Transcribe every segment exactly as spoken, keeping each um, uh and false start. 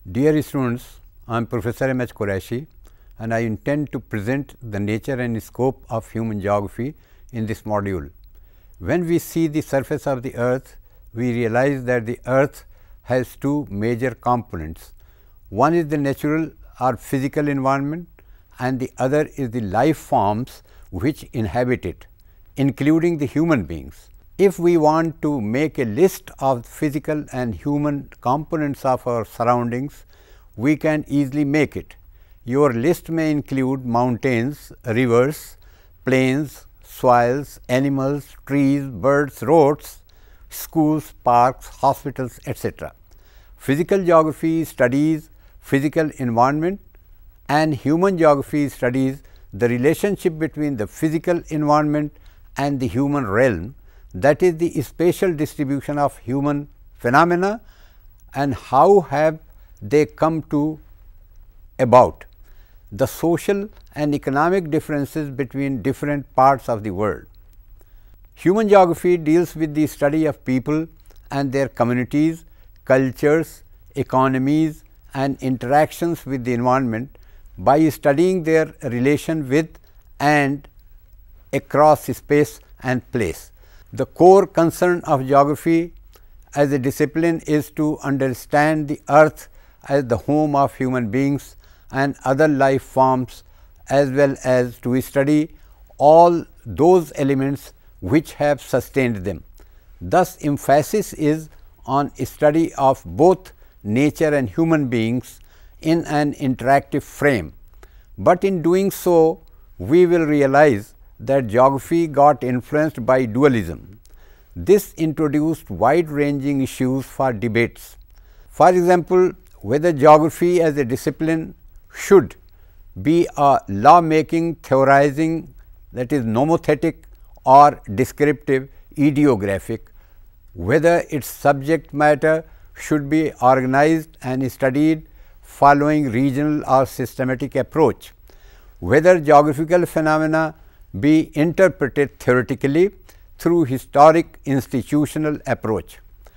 Dear students, I am Professor M H Qureshi and I intend to present the nature and scope of human geography in this module. When we see the surface of the earth, we realize that the earth has two major components. One is the natural or physical environment and the other is the life forms which inhabit it, including the human beings. If we want to make a list of physical and human components of our surroundings, we can easily make it. Your list may include mountains, rivers, plains, soils, animals, trees, birds, roads, schools, parks, hospitals, et cetera. Physical geography studies physical environment and human geography studies the relationship between the physical environment and the human realm, that is the spatial distribution of human phenomena and how have they come to about, the social and economic differences between different parts of the world. Human geography deals with the study of people and their communities, cultures, economies and interactions with the environment by studying their relation with and across space and place. The core concern of geography as a discipline is to understand the earth as the home of human beings and other life forms, as well as to study all those elements which have sustained them. Thus, emphasis is on study of both nature and human beings in an interactive frame, but in doing so we will realize that geography got influenced by dualism. This introduced wide ranging issues for debates. For example, whether geography as a discipline should be a law making, theorizing, that is nomothetic or descriptive, idiographic, whether its subject matter should be organized and studied following regional or systematic approach, whether geographical phenomena be interpreted theoretically through historic institutional approach.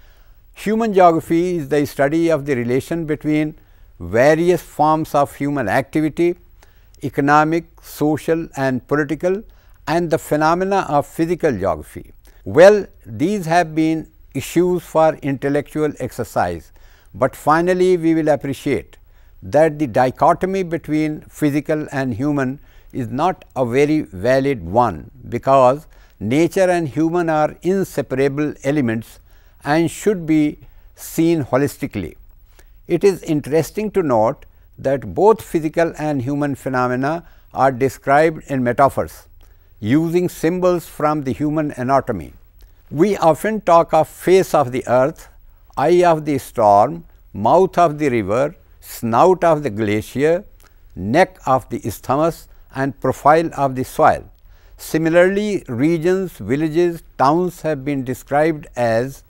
Human geography is the study of the relation between various forms of human activity, economic, social and political, and the phenomena of physical geography. Well, these have been issues for intellectual exercise, but finally we will appreciate that the dichotomy between physical and human is not a very valid one, because nature and human are inseparable elements and should be seen holistically. It is interesting to note that both physical and human phenomena are described in metaphors using symbols from the human anatomy. We often talk of face of the earth, eye of the storm, mouth of the river, snout of the glacier, neck of the isthmus and profile of the soil. Similarly, regions, villages, towns have been described as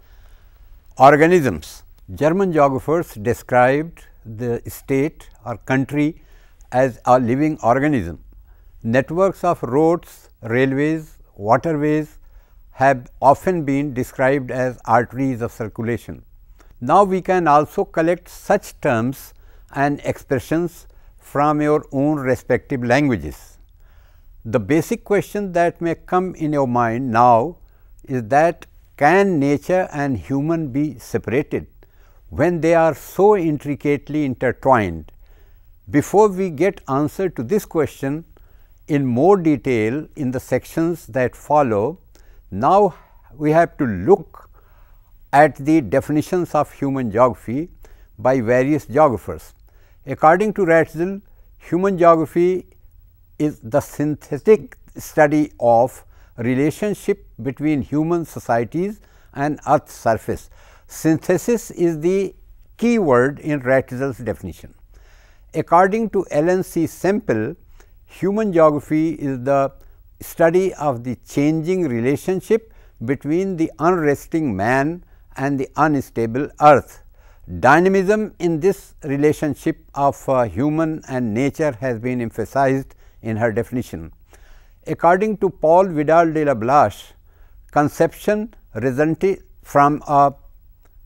organisms. German geographers described the state or country as a living organism. Networks of roads, railways, waterways have often been described as arteries of circulation. Now, we can also collect such terms and expressions from your own respective languages. The basic question that may come in your mind now is that can nature and human be separated when they are so intricately intertwined? Before we get answer to this question in more detail in the sections that follow, now we have to look at the definitions of human geography by various geographers. According to Ratzel, human geography is the synthetic study of relationship between human societies and earth's surface. Synthesis is the key word in Ratzel's definition. According to Alan C. Semple, human geography is the study of the changing relationship between the unresting man and the unstable earth. Dynamism in this relationship of uh, human and nature has been emphasized in her definition. According to Paul Vidal de la Blache, conception resulted from a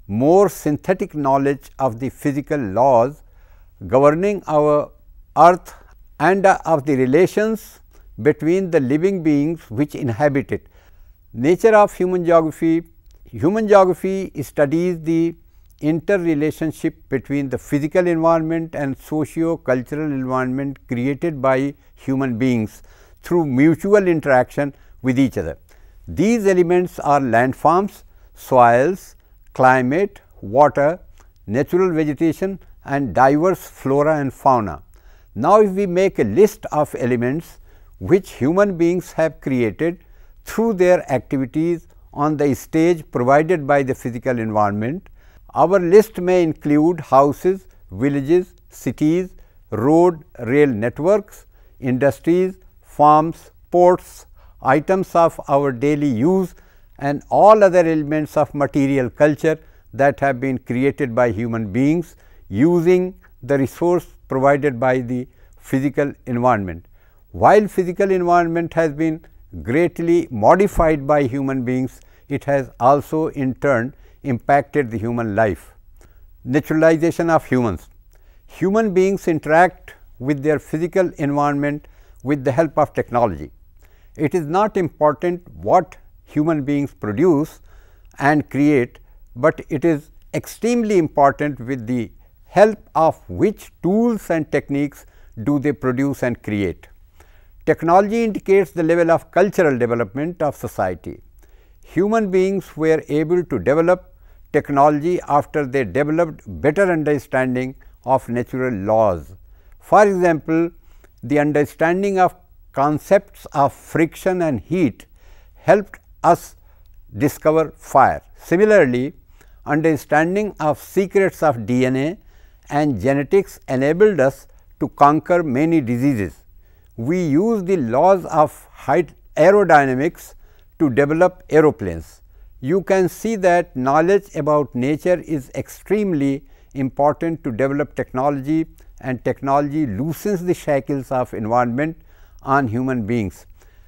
more synthetic knowledge of the physical laws governing our earth and uh, of the relations between the living beings which inhabit it. Nature of human geography. Human geography studies the interrelationship between the physical environment and socio-cultural environment created by human beings through mutual interaction with each other. These elements are landforms, soils, climate, water, natural vegetation and diverse flora and fauna. Now, if we make a list of elements which human beings have created through their activities on the stage provided by the physical environment, our list may include houses, villages, cities, road, rail networks, industries, farms, ports, items of our daily use and all other elements of material culture that have been created by human beings using the resource provided by the physical environment. While physical environment has been greatly modified by human beings, it has also in turn impacted the human life. Naturalization of humans. Human beings interact with their physical environment with the help of technology. It is not important what human beings produce and create, but it is extremely important with the help of which tools and techniques do they produce and create. Technology indicates the level of cultural development of society. Human beings were able to develop technology after they developed better understanding of natural laws. For example, the understanding of concepts of friction and heat helped us discover fire. Similarly, understanding of secrets of D N A and genetics enabled us to conquer many diseases. We use the laws of aerodynamics to develop aeroplanes. You can see that knowledge about nature is extremely important to develop technology, and technology loosens the shackles of environment on human beings.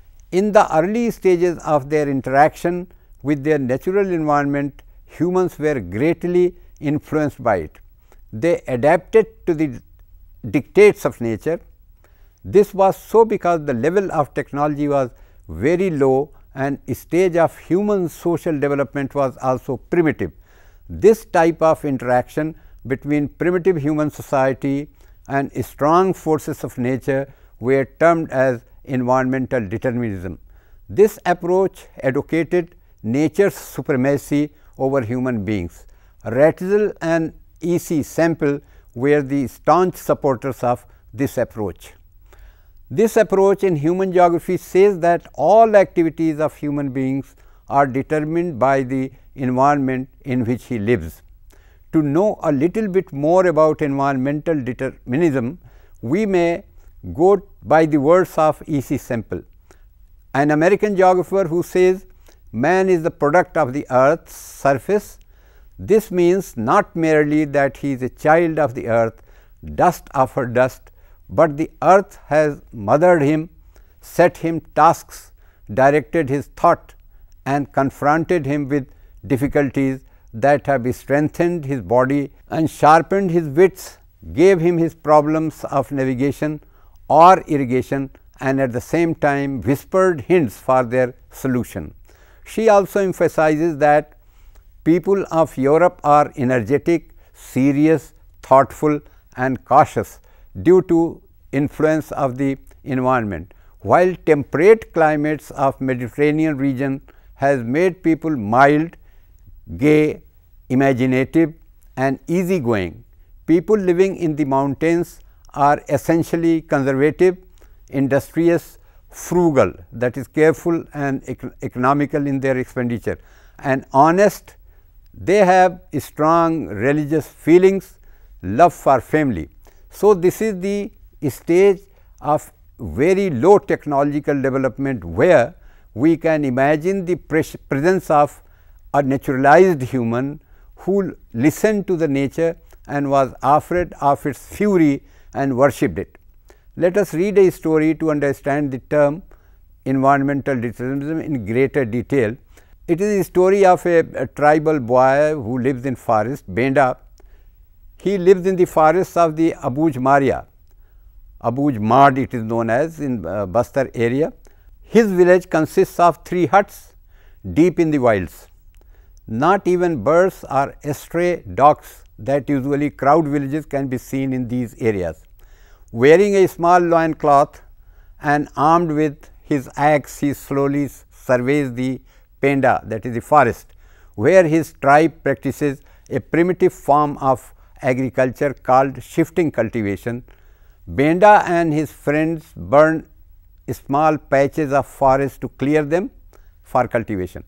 In the early stages of their interaction with their natural environment, humans were greatly influenced by it. They adapted to the dictates of nature. This was so because the level of technology was very low and stage of human social development was also primitive. This type of interaction between primitive human society and strong forces of nature were termed as environmental determinism. This approach advocated nature's supremacy over human beings. Ratzel and E C Semple were the staunch supporters of this approach. This approach in human geography says that all activities of human beings are determined by the environment in which he lives. To know a little bit more about environmental determinism, we may go by the words of E C Semple, an American geographer who says man is the product of the earth's surface. This means not merely that he is a child of the earth, dust of her dust, but the earth has mothered him, set him tasks, directed his thought and confronted him with difficulties that have strengthened his body and sharpened his wits, gave him his problems of navigation or irrigation, and at the same time whispered hints for their solution. She also emphasizes that people of Europe are energetic, serious, thoughtful and cautious due to influence of the environment, while temperate climates of Mediterranean region has made people mild, gay, imaginative and easygoing. People living in the mountains are essentially conservative, industrious, frugal, that is careful and ec economical in their expenditure, and honest. They have strong religious feelings, love for family. So, this is the stage of very low technological development, where we can imagine the presence of a naturalized human who listened to the nature and was afraid of its fury and worshipped it. Let us read a story to understand the term environmental determinism in greater detail. It is a story of a, a tribal boy who lives in forest, Benda. He lives in the forests of the Abuj Maria, Abuj Mad it is known as in uh, Bastar area. His village consists of three huts deep in the wilds. Not even birds or stray dogs that usually crowd villages can be seen in these areas. Wearing a small loin cloth and armed with his axe, he slowly surveys the Penda, that is the forest, where his tribe practices a primitive form of agriculture called shifting cultivation. Benda and his friends burn small patches of forest to clear them for cultivation.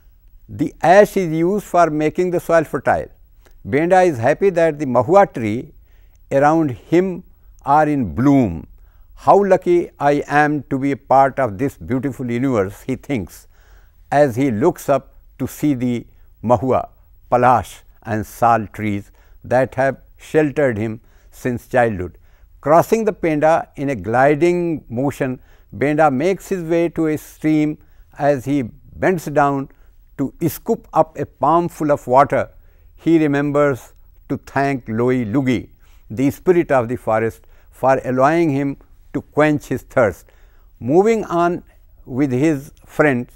The ash is used for making the soil fertile. Benda is happy that the mahua tree around him are in bloom. How lucky I am to be a part of this beautiful universe, he thinks, as he looks up to see the mahua, palash and sal trees that have sheltered him since childhood. Crossing the Penda in a gliding motion, Benda makes his way to a stream. As he bends down to scoop up a palmful of water, he remembers to thank Loi Lugi, the spirit of the forest, for allowing him to quench his thirst. Moving on with his friends,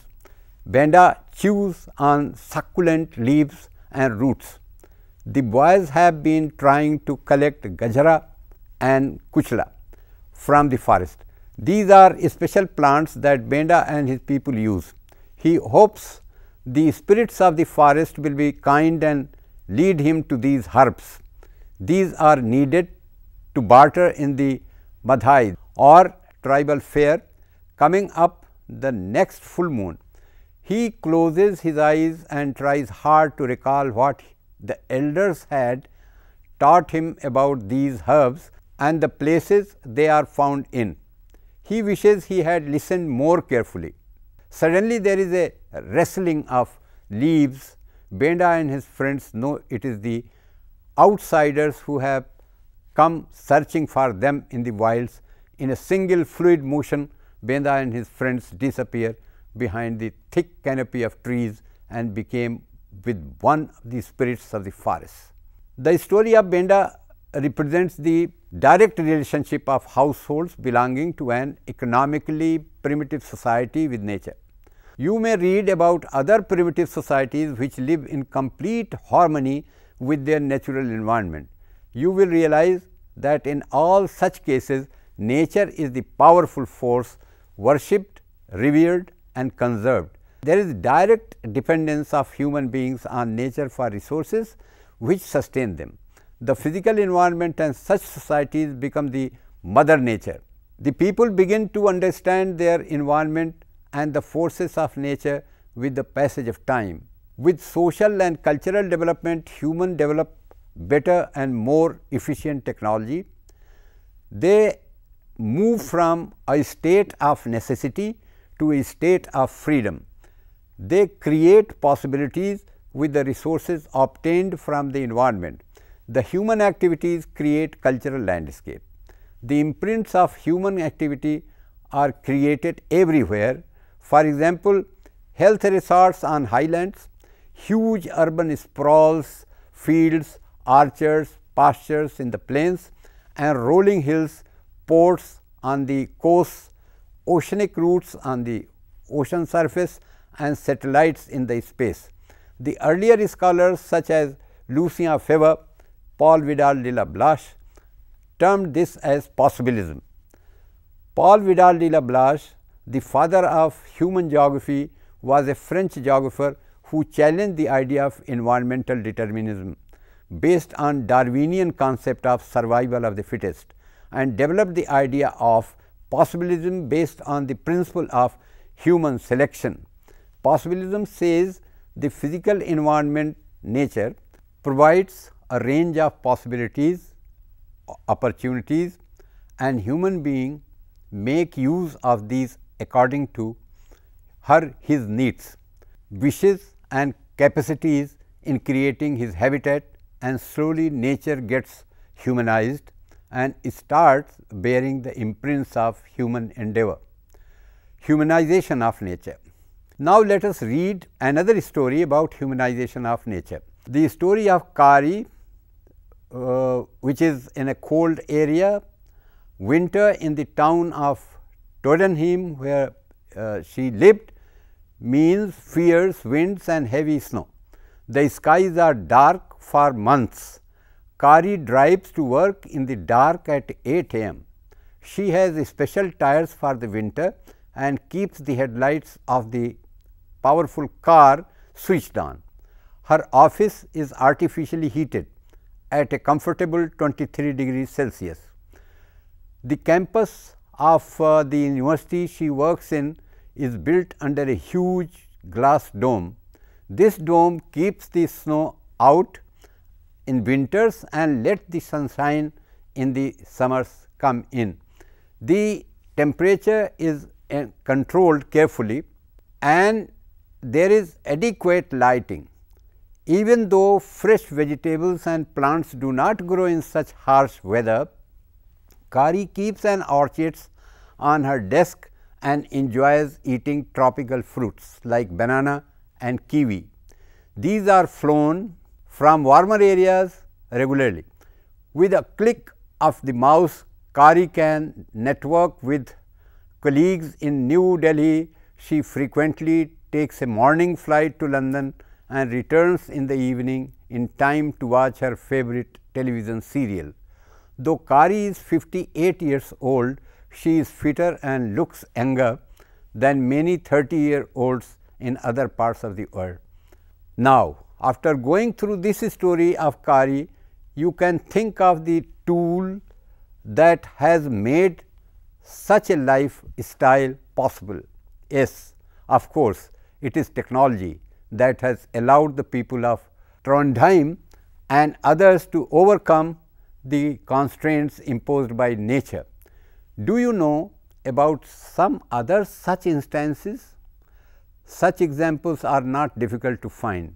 Benda chews on succulent leaves and roots. The boys have been trying to collect gajra and kuchla from the forest. These are special plants that Benda and his people use. He hopes the spirits of the forest will be kind and lead him to these herbs. These are needed to barter in the Madhai or tribal fair coming up the next full moon. He closes his eyes and tries hard to recall what the elders had taught him about these herbs and the places they are found in. He wishes he had listened more carefully. Suddenly, there is a rustling of leaves. Benda and his friends know it is the outsiders who have come searching for them in the wilds. In a single fluid motion, Benda and his friends disappear behind the thick canopy of trees and became with one of the spirits of the forest. The story of Benda represents the direct relationship of households belonging to an economically primitive society with nature. You may read about other primitive societies which live in complete harmony with their natural environment. You will realize that in all such cases, nature is the powerful force worshipped, revered and conserved. There is direct dependence of human beings on nature for resources which sustain them. The physical environment and such societies become the mother nature. The people begin to understand their environment and the forces of nature with the passage of time. With social and cultural development, humans develop better and more efficient technology. They move from a state of necessity to a state of freedom. They create possibilities with the resources obtained from the environment. The human activities create cultural landscape. The imprints of human activity are created everywhere. For example, health resorts on highlands, huge urban sprawls, fields, orchards, pastures in the plains and rolling hills, ports on the coasts, oceanic routes on the ocean surface and satellites in the space. The earlier scholars such as Lucien Febvre, Paul Vidal de la Blache termed this as possibilism. Paul Vidal de la Blache, the father of human geography, was a French geographer who challenged the idea of environmental determinism based on Darwinian concept of survival of the fittest and developed the idea of possibilism based on the principle of human selection. Possibilism says the physical environment nature provides a range of possibilities, opportunities and human being make use of these according to her his needs, wishes and capacities in creating his habitat, and slowly nature gets humanized and starts bearing the imprints of human endeavor. Humanization of nature. Now, let us read another story about humanization of nature. The story of Kari, uh, which is in a cold area, winter in the town of Todenheim, where uh, she lived, means fierce winds and heavy snow. The skies are dark for months. Kari drives to work in the dark at eight A M She has special tires for the winter and keeps the headlights of the powerful car switched on. Her office is artificially heated at a comfortable twenty-three degrees Celsius. The campus of uh, the university she works in is built under a huge glass dome. This dome keeps the snow out in winters and let the sunshine in the summers come in. The temperature is uh, controlled carefully and there is adequate lighting. Even though fresh vegetables and plants do not grow in such harsh weather, Kari keeps an orchard on her desk and enjoys eating tropical fruits like banana and kiwi. These are flown from warmer areas regularly. With a click of the mouse, Kari can network with colleagues in New Delhi. She frequently takes a morning flight to London and returns in the evening in time to watch her favorite television serial. Though Kari is fifty-eight years old, she is fitter and looks younger than many thirty year olds in other parts of the world. Now, after going through this story of Kari, you can think of the tool that has made such a lifestyle possible. Yes, of course, it is technology that has allowed the people of Trondheim and others to overcome the constraints imposed by nature. Do you know about some other such instances? Such examples are not difficult to find.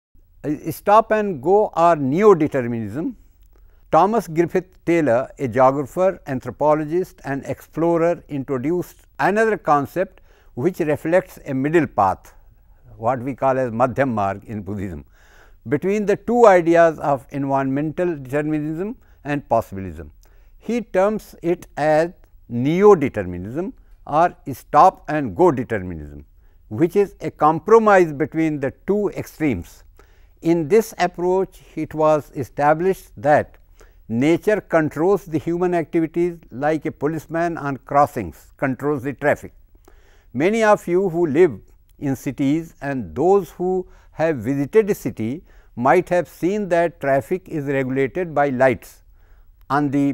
Stop and go or neo-determinism. Thomas Griffith Taylor, a geographer, anthropologist and explorer, introduced another concept which reflects a middle path, what we call as Madhyam Marg in Buddhism, between the two ideas of environmental determinism and possibilism. He terms it as neo-determinism or stop and go determinism, which is a compromise between the two extremes. In this approach, it was established that nature controls the human activities like a policeman on crossings controls the traffic. Many of you who live in cities and those who have visited a city might have seen that traffic is regulated by lights on the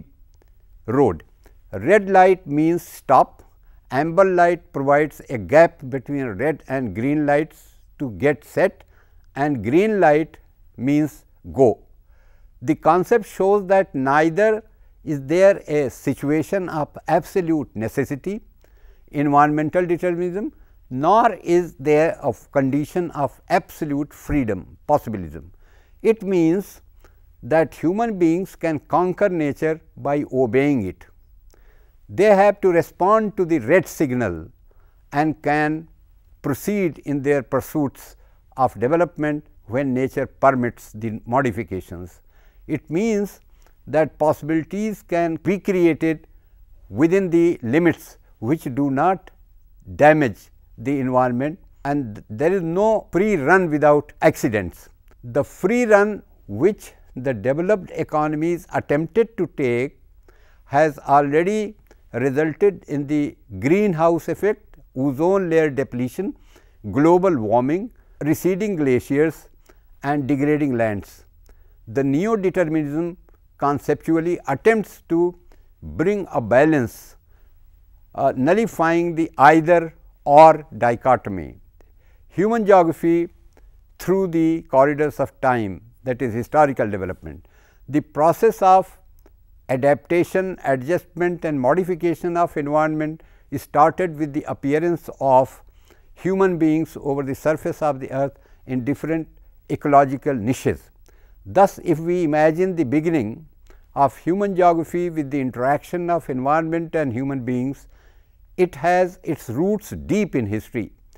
road. Red light means stop, amber light provides a gap between red and green lights to get set, and green light means go. The concept shows that neither is there a situation of absolute necessity, environmental determinism, nor is there a condition of absolute freedom, possibilism. It means that human beings can conquer nature by obeying it. They have to respond to the red signal and can proceed in their pursuits of development when nature permits the modifications. It means that possibilities can be created within the limits which do not damage the environment, and there is no free run without accidents. The free run which the developed economies attempted to take has already resulted in the greenhouse effect, ozone layer depletion, global warming, receding glaciers and degrading lands. The neo-determinism conceptually attempts to bring a balance, uh, nullifying the either or dichotomy. Human geography through the corridors of time, that is historical development. The process of adaptation, adjustment and modification of environment started with the appearance of human beings over the surface of the earth in different ecological niches. Thus, if we imagine the beginning of human geography with the interaction of environment and human beings, it has its roots deep in history.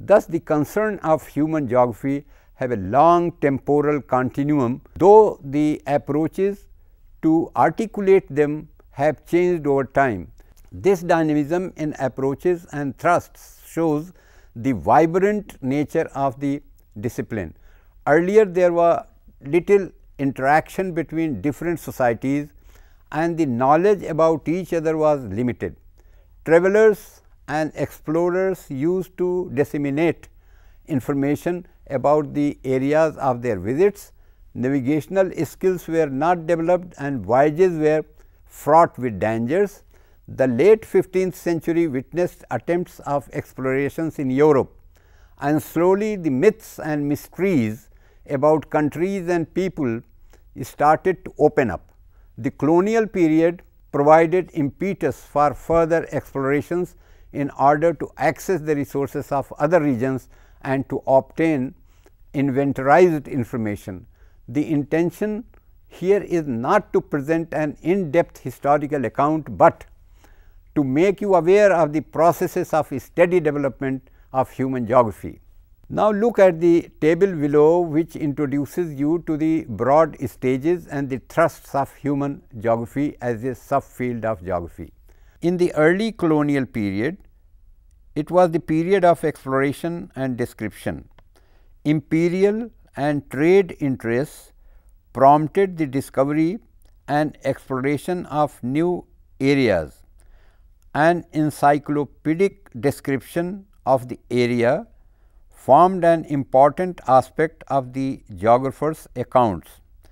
Thus, the concern of human geography have a long temporal continuum, though the approaches to articulate them have changed over time. This dynamism in approaches and thrusts shows the vibrant nature of the discipline. Earlier, there was little interaction between different societies and the knowledge about each other was limited. Travelers and explorers used to disseminate information about the areas of their visits. Navigational skills were not developed and voyages were fraught with dangers. The late fifteenth century witnessed attempts of explorations in Europe, and slowly the myths and mysteries about countries and people started to open up. The colonial period provided impetus for further explorations in order to access the resources of other regions and to obtain inventorized information. The intention here is not to present an in-depth historical account, but to make you aware of the processes of steady development of human geography. Now, look at the table below, which introduces you to the broad stages and the thrusts of human geography as a subfield of geography. In the early colonial period, it was the period of exploration and description. Imperial and trade interests prompted the discovery and exploration of new areas. An encyclopedic description of the area formed an important aspect of the geographer's accounts.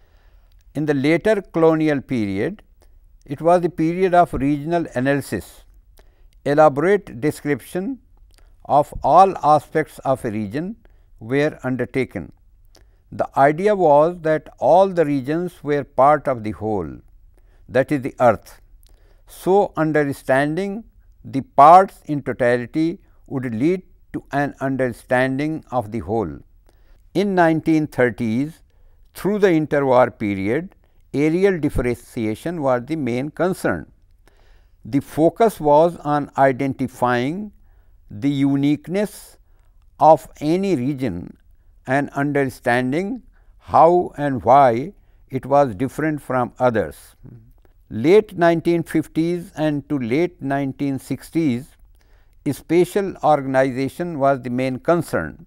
In the later colonial period, it was the period of regional analysis. Elaborate description of all aspects of a region were undertaken. The idea was that all the regions were part of the whole, that is the earth. So, understanding the parts in totality would lead to an understanding of the whole. In nineteen thirties, through the interwar period, areal differentiation was the main concern. The focus was on identifying the uniqueness of any region and understanding how and why it was different from others. Late nineteen fifties and to late nineteen sixties, spatial organization was the main concern.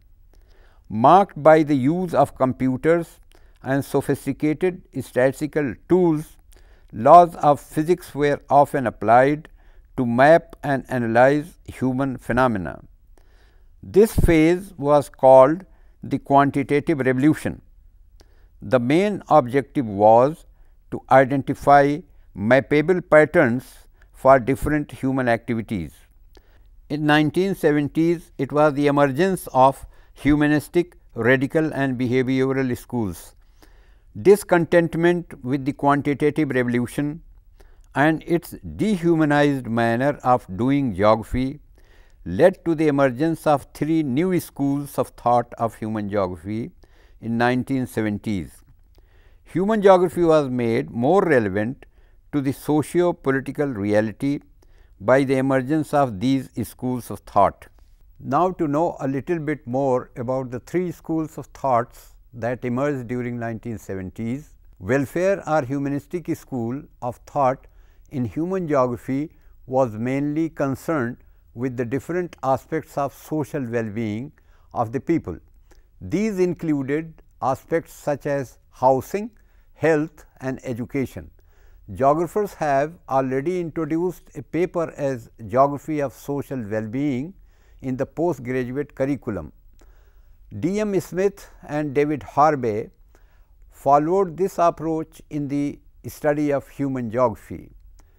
Marked by the use of computers and sophisticated statistical tools, laws of physics were often applied to map and analyze human phenomena. This phase was called the quantitative revolution. The main objective was to identify mappable patterns for different human activities. In nineteen seventies, it was the emergence of humanistic, radical and behavioral schools. Discontentment with the quantitative revolution and its dehumanized manner of doing geography led to the emergence of three new schools of thought of human geography in nineteen seventies. Human geography was made more relevant to the socio-political reality by the emergence of these schools of thought. Now, to know a little bit more about the three schools of thoughts that emerged during nineteen seventies, welfare or humanistic school of thought in human geography was mainly concerned with the different aspects of social well-being of the people. These included aspects such as housing, health and education. Geographers have already introduced a paper as Geography of Social Well-being in the postgraduate curriculum. D M Smith and David Harvey followed this approach in the study of human geography.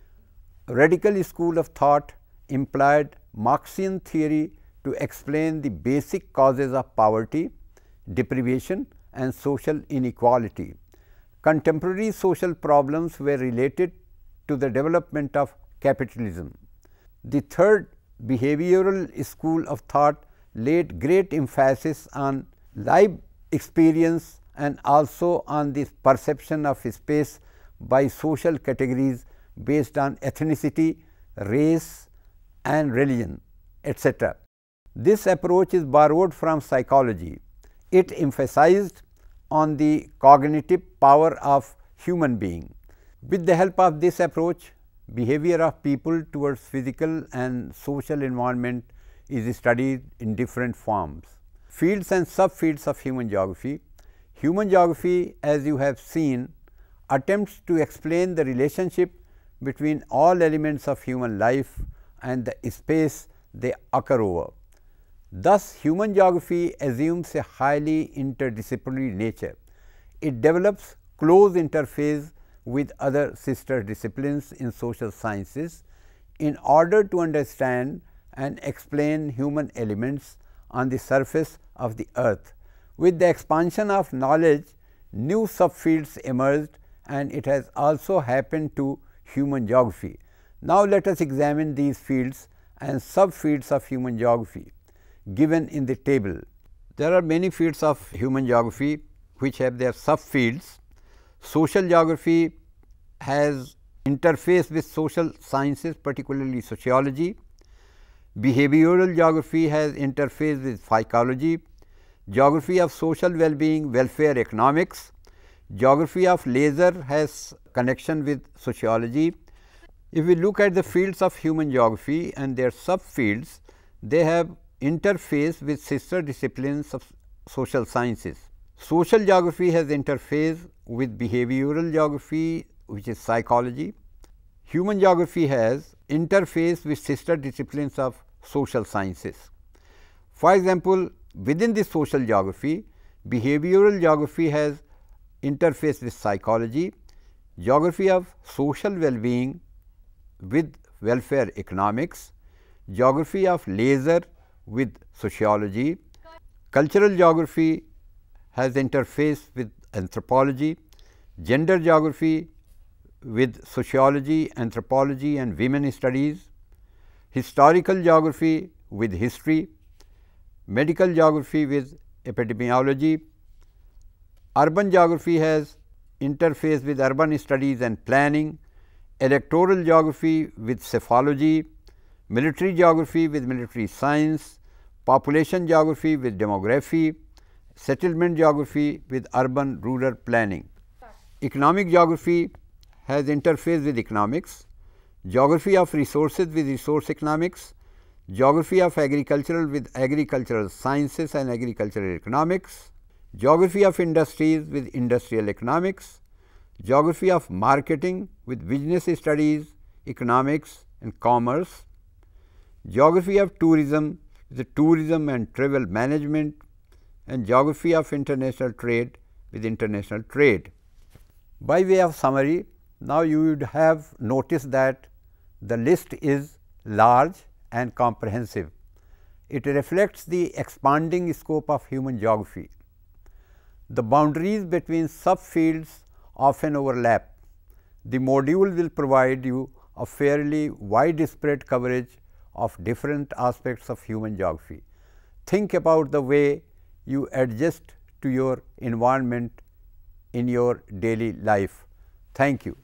Radical school of thought employed Marxian theory to explain the basic causes of poverty, deprivation and social inequality. Contemporary social problems were related to the development of capitalism. The third behavioral school of thought laid great emphasis on life experience and also on the perception of space by social categories based on ethnicity, race and religion, et cetera. This approach is borrowed from psychology. It emphasized on the cognitive power of human being. With the help of this approach, behavior of people towards physical and social environment is studied in different forms. Fields and subfields of human geography. Human geography, as you have seen, attempts to explain the relationship between all elements of human life and the space they occur over. Thus, human geography assumes a highly interdisciplinary nature. It develops close interface with other sister disciplines in social sciences in order to understand and explain human elements on the surface of the earth. With the expansion of knowledge, new subfields emerged, and it has also happened to human geography. Now, let us examine these fields and subfields of human geography given in the table. There are many fields of human geography which have their subfields. Social geography has interface with social sciences, particularly sociology. Behavioral geography has interface with psychology. Geography of social well-being, welfare, economics. Geography of leisure has connection with sociology. If we look at the fields of human geography and their subfields, they have interface with sister disciplines of social sciences. Social geography has interface with behavioral geography, which is psychology. Human geography has interface with sister disciplines of social sciences. For example, within the social geography, behavioral geography has interface with psychology, geography of social well-being with welfare economics, geography of leisure with sociology, cultural geography has interface with anthropology, gender geography with sociology, anthropology and women studies, historical geography with history, medical geography with epidemiology. Urban geography has interface with urban studies and planning, electoral geography with psephology, military geography with military science, population geography with demography, settlement geography with urban rural planning. Economic geography has interface with economics, geography of resources with resource economics, geography of agricultural with agricultural sciences and agricultural economics, geography of industries with industrial economics, geography of marketing with business studies, economics and commerce, geography of tourism with tourism and travel management, and geography of international trade with international trade. By way of summary, now you would have noticed that the list is large and comprehensive. It reflects the expanding scope of human geography. The boundaries between subfields often overlap. The module will provide you a fairly widespread coverage of different aspects of human geography. Think about the way you adjust to your environment in your daily life. Thank you.